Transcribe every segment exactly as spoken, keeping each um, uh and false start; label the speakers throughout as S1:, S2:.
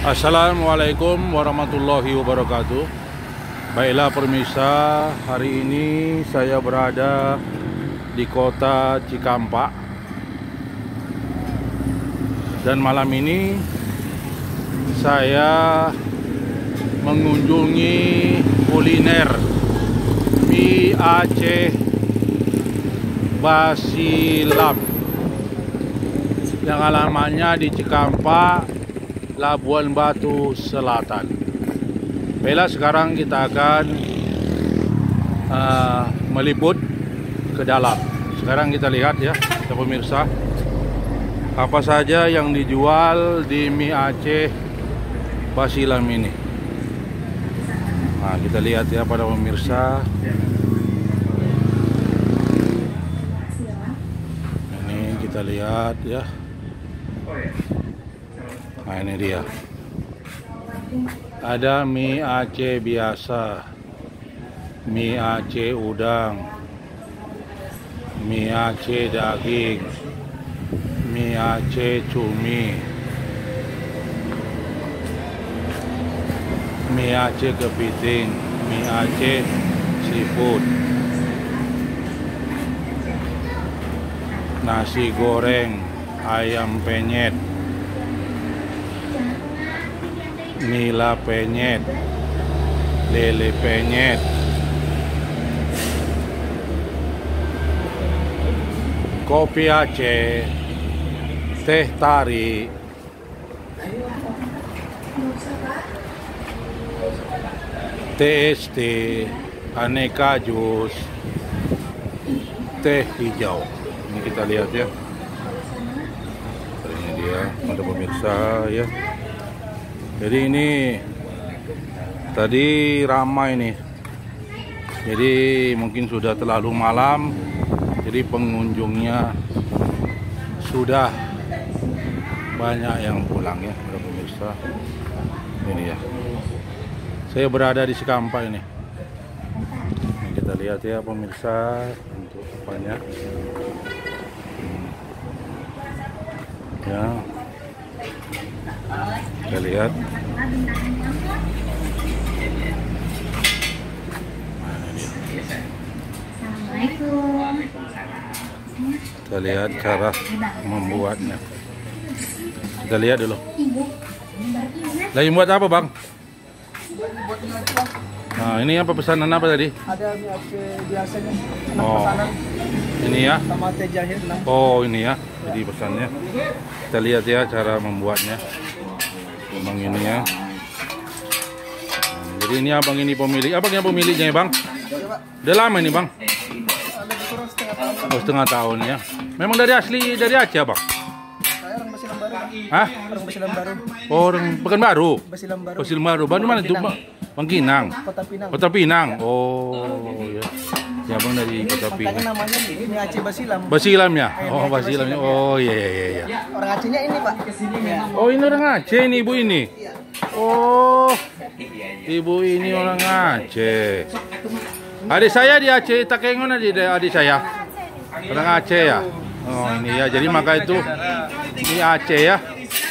S1: Assalamualaikum warahmatullahi wabarakatuh. Baiklah pemirsa, hari ini saya berada di kota Cikampak. Dan malam ini saya mengunjungi kuliner mie Aceh Basilam yang alamannya di Cikampak, Labuan Batu Selatan. Baiklah, sekarang kita akan uh, meliput ke dalam. Sekarang kita lihat ya, ya pemirsa, apa saja yang dijual di mie Aceh Basilam ini. Nah, kita lihat ya pada pemirsa. Ini kita lihat ya. Nah, ini dia. Ada mie Aceh biasa, mie Aceh udang, mie Aceh daging, mie Aceh cumi, mie Aceh kepiting, mie Aceh seafood, nasi goreng, ayam penyet, nila penyet, lele penyet, kopi Aceh, teh tarik, T S T, aneka jus, teh hijau. Ini kita lihat ya. Ini dia untuk pemirsa ya. Jadi ini tadi ramai nih. Jadi mungkin sudah terlalu malam. Jadi pengunjungnya sudah banyak yang pulang ya, para pemirsa. Ini ya. Saya berada di Cikampak ini. Ini kita lihat ya pemirsa, untuk banyak. Ya. Kita lihat. Kita lihat cara membuatnya. Kita lihat dulu. Lagi buat apa, Bang? Nah, ini apa pesanan apa tadi?
S2: Ada mie Aceh biasanya.
S1: Oh,
S2: pesanan.
S1: Ini ya?
S2: Sama teh jahe enam.
S1: Oh, ini ya. Jadi pesannya. Kita lihat ya cara membuatnya. Bang ini ya. Jadi ini abang ini pemilik. Apa yang pemiliknya ya, Bang? Udah lama ini, Bang? Oh, setengah tahun ya. Memang dari asli dari Aceh, Bang?
S2: Saya orang Basilam Baru.
S1: Hah?
S2: Orang Basilam Baru.
S1: Oh, orang Pekanbaru.
S2: Basilam Baru.
S1: Basilam Baru. Baru mana itu, Bang? Bangkinang.
S2: Kota Pinang.
S1: Kota Pinang. Oh, ya. Ya, Bang dari Kota Pinang.
S2: Makanya namanya mie Aceh Basilam.
S1: Basilam ya? Oh, Basilamnya. Oh, iya iya iya.
S2: Orang Acehnya ini, Pak. Ya.
S1: Oh, ini orang Aceh ini, Ibu ini. Oh, Ibu ini orang Aceh. Adik saya di Aceh, Takengon adik adik saya. Orang Aceh ya. Oh, ini ya. Jadi maka itu ini Aceh ya.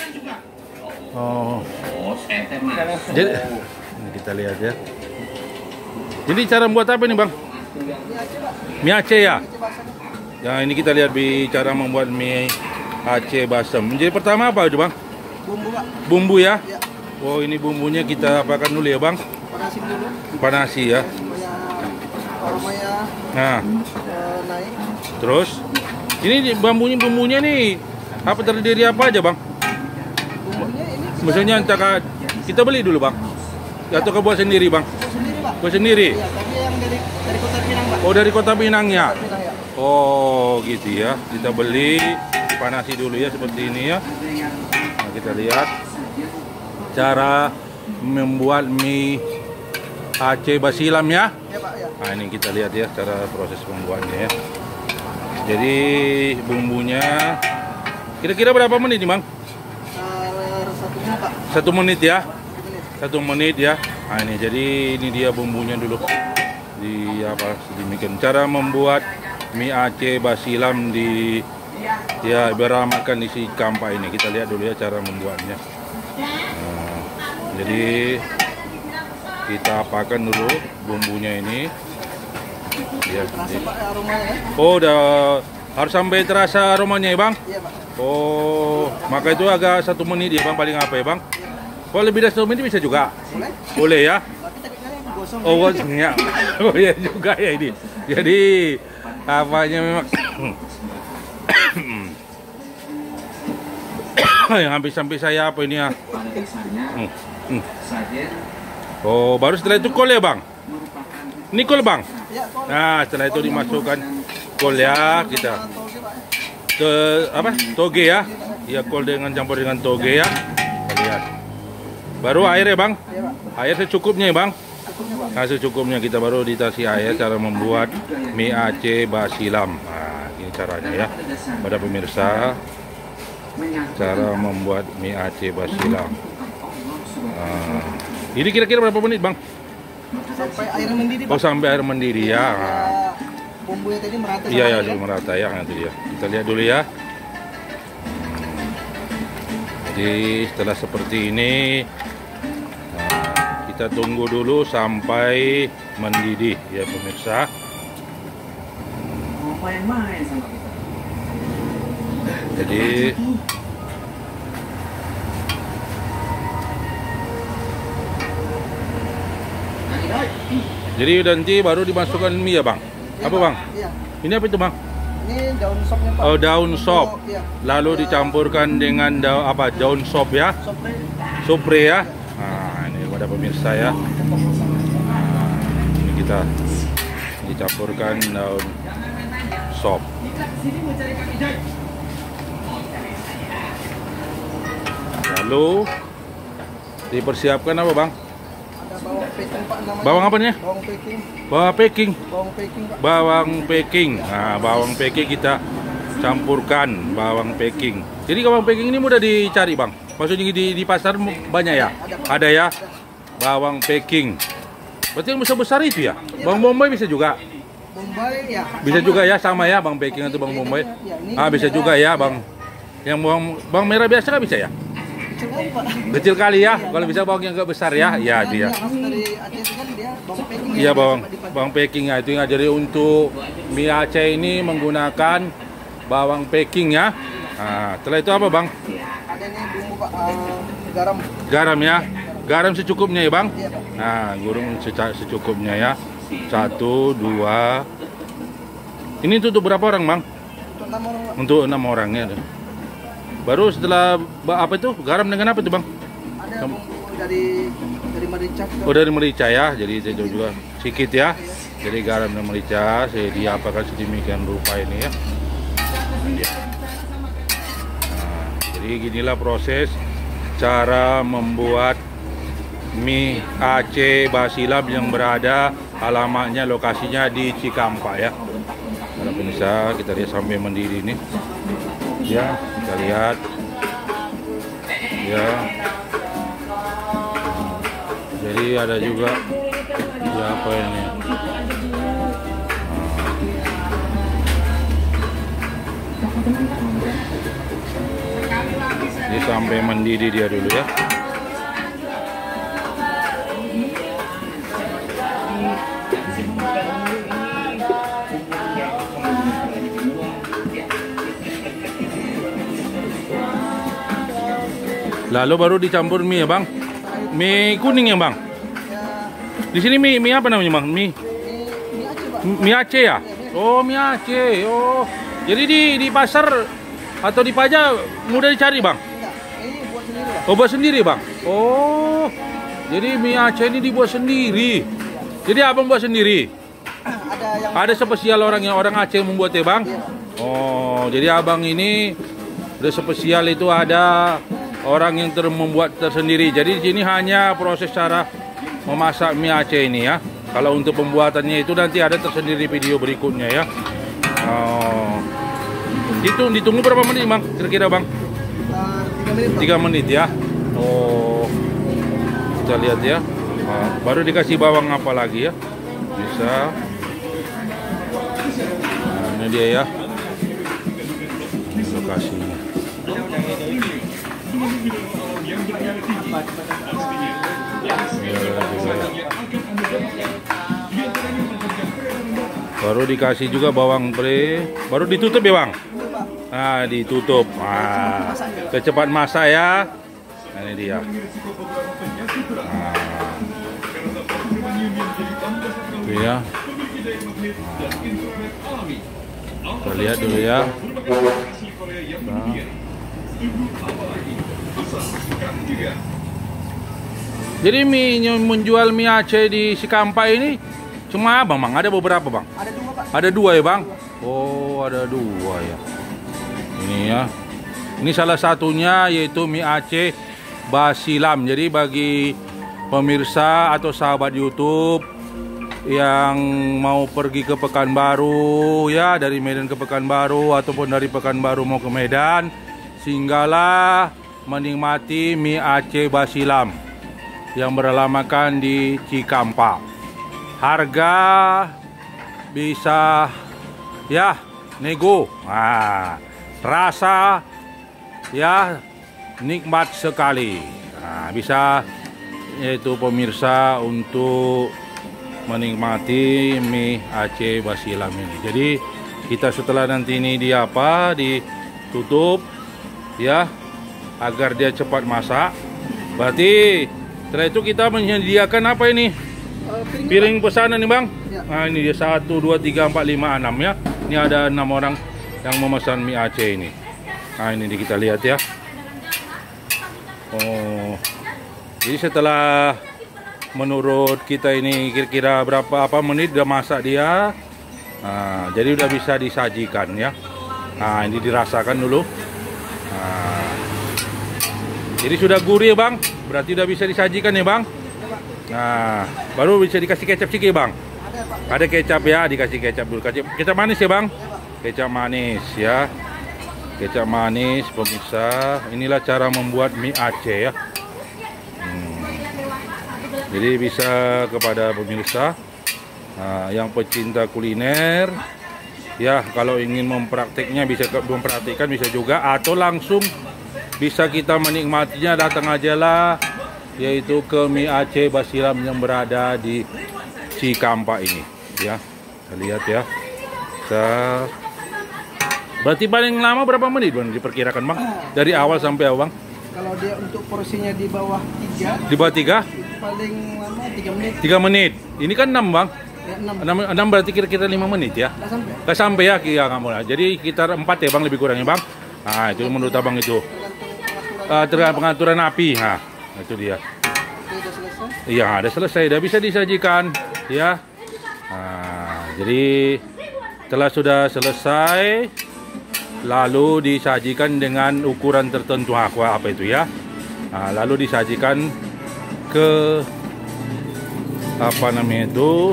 S1: Oh. Jadi ini kita lihat ya. Ini cara membuat apa nih, Bang? Mie Aceh ya. Ya, ini kita lihat di cara membuat mie Aceh Basem. Jadi pertama apa itu, Bang?
S2: Bumbu, Pak.
S1: Bumbu ya.
S2: Ya.
S1: Oh, ini bumbunya kita apakan dulu ya, Bang?
S2: Panasin dulu.
S1: Panasi ya.
S2: Supaya aromanya
S1: Nah,
S2: eh, naik.
S1: terus ini bambunya bumbunya nih apa terdiri apa aja, Bang?
S2: Bumbunya ini
S1: Maksudnya entah kita beli dulu, Bang, atau ke buat sendiri, Bang?
S2: sendiri, Pak.
S1: Buat sendiri.
S2: Iya, tapi yang dari dari Kota Pinang, Pak.
S1: Oh, dari Kota Pinangnya.
S2: Kota Pinang, ya.
S1: Oh, gitu ya. Kita beli, panasi dulu ya seperti ini ya. Nah, kita lihat cara membuat mie Aceh Basilam ya.
S2: Ya, Pak, ya.
S1: Nah, ini kita lihat ya cara proses pembuatannya ya. Jadi bumbunya kira-kira berapa menit nih, Bang?
S2: Uh, satu menit, Pak.
S1: Satu menit ya.
S2: Satu menit.
S1: Satu menit ya. Nah, ini jadi ini dia bumbunya dulu. Di apa sedemikian cara membuat mie Aceh Basilam di ya beramakan di Cikampak ini. Kita lihat dulu ya cara membuatnya. Nah, Jadi kita apakan dulu bumbunya ini. Ya,
S2: Terasa Pak aromanya ya?
S1: oh, udah harus sampai terasa aromanya ya Bang?
S2: Iya Pak.
S1: Oh, maka itu agak satu menit ya Bang paling apa ya Bang? Kalau lebih dari satu menit bisa juga?
S2: Boleh?
S1: Boleh ya?
S2: Tapi tadi kalian gosong.
S1: Oh, gosong ya. Oh ya juga ya ini. Jadi apanya memang yang hampir sampai saya apa ini ya? Hmm. Hmm. Oh, baru setelah itu kol ya Bang? Ini kol Bang?
S2: Ya, kol.
S1: Nah, setelah itu dimasukkan kol ya kita.
S2: Toge Pak.
S1: Ke apa? Toge ya? Iya, kol dengan campur dengan toge ya. Kita lihat. Baru air ya Bang?
S2: Iya Pak.
S1: Air secukupnya ya Bang?
S2: Cukupnya Pak.
S1: Nah, secukupnya kita baru dikasih air cara membuat mie Aceh basilam. Nah, ini caranya ya. Pada pemirsa, cara membuat mie Aceh basilam. Nah, ini kira-kira berapa menit Bang?
S2: Sampai air mendidih Pak.
S1: Oh, sampai air mendidih ya. Nah,
S2: Ya, bumbunya tadi merata sama
S1: iya ya,
S2: air,
S1: sudah merata ya nanti dia. Kita lihat dulu ya. Jadi setelah seperti ini, nah, kita tunggu dulu sampai mendidih ya pemirsa. Jadi Jadi nanti baru dimasukkan mie ya Bang?
S2: Iya,
S1: Apa
S2: Pak.
S1: Bang?
S2: Iya.
S1: Ini apa itu Bang?
S2: Ini daun sopnya Pak.
S1: Oh, daun sop.
S2: Iya.
S1: Lalu dicampurkan dengan daun apa? Daun sop ya?
S2: Sopnya.
S1: Supre ya. Nah, ini pada pemirsa ya. Nah, ini kita dicampurkan daun sop. Lalu dipersiapkan apa Bang?
S2: Ada bawang packing Pak namanya.
S1: Bawang apa nih?
S2: Bawang packing.
S1: Bawang packing.
S2: Bawang packing Pak.
S1: Bawang packing. Nah, bawang packing kita campurkan bawang packing. Jadi bawang packing ini mudah dicari Bang. Maksudnya di, di pasar banyak ya? Ada ya? Bawang packing. Berarti yang besar-besar itu ya? Bawang bombay bisa juga?
S2: Bombay ya.
S1: Bisa juga ya, sama ya bawang packing atau bawang bombay? Ah, bisa juga ya bang. Yang bawang, bawang merah biasa nggak bisa ya?
S2: Kecil kali Pak.
S1: Kecil kali ya? Kalau bisa bawang yang nggak besar ya? Ya dia.
S2: Dari Aceh itu kan dia bawang packing.
S1: Iya bawang, bawang packing ya itu ya. Jadi untuk mie Aceh ini menggunakan bawang packing ya. Nah, setelah itu apa bang?
S2: Ada nih bumbu Pak, uh, garam.
S1: Garam ya. Garam secukupnya ya bang.
S2: Iya Pak.
S1: Nah, gurung seca- secukupnya ya. Satu, dua. Ini untuk berapa orang bang?
S2: Untuk enam orang Pak.
S1: Untuk enam orangnya. Baru setelah ba- apa itu? Garam dengan apa itu bang?
S2: Ada bumbu dari dari merica.
S1: Oh dari merica ya. Jadi saya juga sedikit ya. Jadi garam dan merica saya diapakan sedemikian rupa ini ya. Nah, jadi ginilah proses cara membuat mie Aceh basilam yang berada alamatnya lokasinya di Cikampek ya. Kalau bisa kita lihat sampai mendidih ini. Ya, kita lihat. Ya. Jadi ada juga ya apa ini? Ini sampai mendidih dia dulu ya. Lalu baru dicampur mie ya bang. Mie kuning ya bang. Di sini mie mie apa namanya bang? Mie mie Aceh ya. Oh mie Aceh. Oh jadi di di pasar atau di Paja mudah dicari bang.
S2: Ini buat sendiri Pak.
S1: Oh buat sendiri bang. Oh jadi mie Aceh ini dibuat sendiri. Jadi abang buat sendiri.
S2: Ada yang
S1: Ada spesial orang yang orang Aceh yang membuat ya bang. Oh jadi abang ini udah spesial itu ada orang yang ter membuat tersendiri. Jadi di sini hanya proses cara memasak mie Aceh ini ya. Kalau untuk pembuatannya itu nanti ada tersendiri video berikutnya ya. Oh. Itu ditunggu berapa menit bang? Kira-kira bang?
S2: uh, tiga menit Pak.
S1: tiga menit ya. Oh. Kita lihat ya. Nah, baru dikasih bawang apa lagi ya? Bisa. Nah, ini dia ya. Lokasinya. Baru dikasih juga bawang pre. Baru ditutup ya bang? Nah ditutup. Nah, cepat masak ya. Nah, ini dia. Nah. Itu ya. Nah. Kita lihat dulu ya. Nah. Jadi mie menjual mie Aceh di Cikampek ini cuma abang bang? Ada beberapa bang?
S2: Ada dua pak.
S1: Ada dua ya bang? Oh ada dua ya. Ini ya. Ini salah satunya yaitu mie Aceh Basilam. Jadi bagi pemirsa atau sahabat YouTube yang mau pergi ke Pekanbaru ya, dari Medan ke Pekanbaru ataupun dari Pekanbaru mau ke Medan, singgahlah menikmati mie Aceh Basilam yang beralamatkan di Cikampek. Harga bisa ya nego. Nah, rasa ya nikmat sekali. Nah, bisa yaitu pemirsa untuk menikmati mie Aceh Basilam ini. Jadi kita setelah nanti ini dia apa ditutup ya agar dia cepat masak. Berarti setelah itu kita menyediakan apa ini?
S2: Uh,
S1: Piring pesanan nih bang.
S2: Ya.
S1: Nah ini dia satu, dua, tiga, empat, lima, enam ya. Ini ada enam orang yang memesan mie Aceh ini. Nah ini kita lihat ya. Oh, jadi setelah menurut kita ini kira-kira berapa apa menit udah masak dia. Nah, jadi udah bisa disajikan ya. Nah ini dirasakan dulu. Nah, jadi sudah gurih bang. Berarti udah bisa disajikan ya bang. Nah baru bisa dikasih kecap sedikit bang.
S2: Ada pak.
S1: Ada kecap ya, dikasih kecap dulu. Kecap, kecap manis ya bang. Kecap manis ya. Kecap manis pemirsa. Inilah cara membuat mie Aceh ya. Hmm. Jadi bisa kepada pemirsa nah, yang pecinta kuliner ya, kalau ingin mempraktiknya bisa mempraktikkan bisa juga, atau langsung bisa kita menikmatinya datang aja lah, yaitu ke mie Aceh Basilam yang berada di Cikampek ini ya. Kita lihat ya. Kita... Berarti paling lama berapa menit bang diperkirakan bang? Dari awal sampai awal bang?
S2: Kalau dia untuk porsinya di bawah tiga,
S1: Di bawah tiga?
S2: paling lama tiga menit.
S1: Tiga menit. Ini kan enam bang.
S2: Ya, enam.
S1: Enam, enam berarti kira-kira lima menit ya?
S2: Nggak sampai.
S1: Nggak sampai ya kira kamu lah. Jadi sekitar empat ya bang lebih kurangnya bang. Nah itu menurut abang itu.
S2: Tergantung pengaturan.
S1: Uh, tergantung pengaturan api. Nah itu dia.
S2: Itu udah selesai.
S1: Iya ada selesai. Udah bisa disajikan ya. Nah, jadi setelah sudah selesai, lalu disajikan dengan ukuran tertentu. Apa apa itu ya? Nah, lalu disajikan ke apa namanya itu,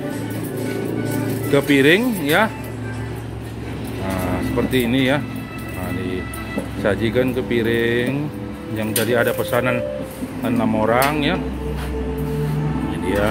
S1: ke piring ya. Nah, seperti ini ya. Nah, disajikan ke piring yang tadi ada pesanan enam orang ya. Ini dia.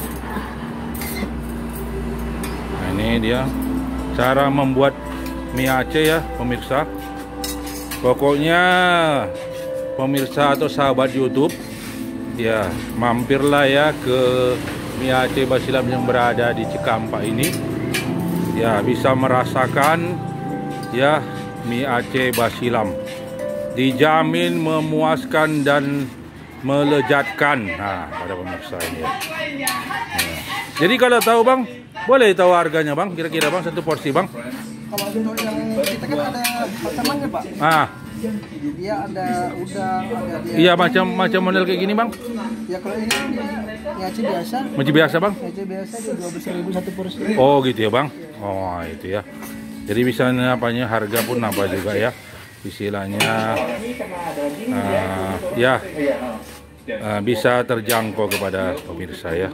S1: Nah, ini dia cara membuat mie Aceh ya pemirsa. Pokoknya pemirsa atau sahabat YouTube ya, mampirlah ya ke mie Aceh Basilam yang berada di Cikampek ini. Ya, bisa merasakan ya mie Aceh Basilam. Dijamin memuaskan dan melejatkan. Nah, pada pemirsa ini ya. Nah. Jadi kalau tahu bang, boleh tahu harganya bang, kira-kira bang satu porsi bang?
S2: Kalau untuk yang kita kan ada macamannya pak.
S1: Ah,
S2: Dia ada udang, ada dia.
S1: iya macam macam model kayak gini bang?
S2: Ya kalau ini mie Aceh biasa.
S1: Macam biasa bang?
S2: Mie Aceh biasa dia dua belas ribu satu porsi.
S1: Oh gitu ya bang? Oh itu ya. Jadi bisa apanya harga pun apa juga ya, istilahnya uh, ya uh, bisa terjangkau kepada pemirsa ya.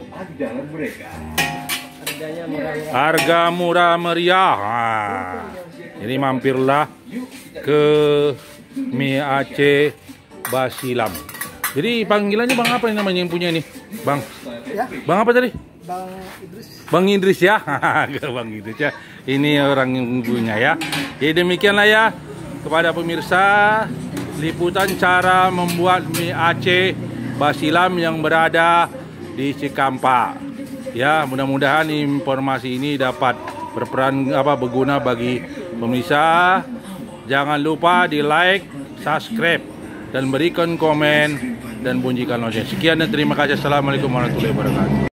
S1: Harga murah meriah. Nah, jadi mampirlah ke mie Aceh Basilam. Jadi panggilannya bang apa yang namanya yang punya ini? Bang?
S2: Ya.
S1: Bang apa tadi?
S2: Bang Idris.
S1: Bang Idris ya. Bang Idris ya. Ini orang yang punya ya. Jadi demikianlah ya kepada pemirsa liputan cara membuat mie Aceh Basilam yang berada di Cikampek. Ya, mudah-mudahan informasi ini dapat berperan apa berguna bagi pemirsa. Jangan lupa di like, subscribe, dan berikan komen dan bunyikan lonceng. Sekian dan terima kasih. Assalamualaikum warahmatullahi wabarakatuh.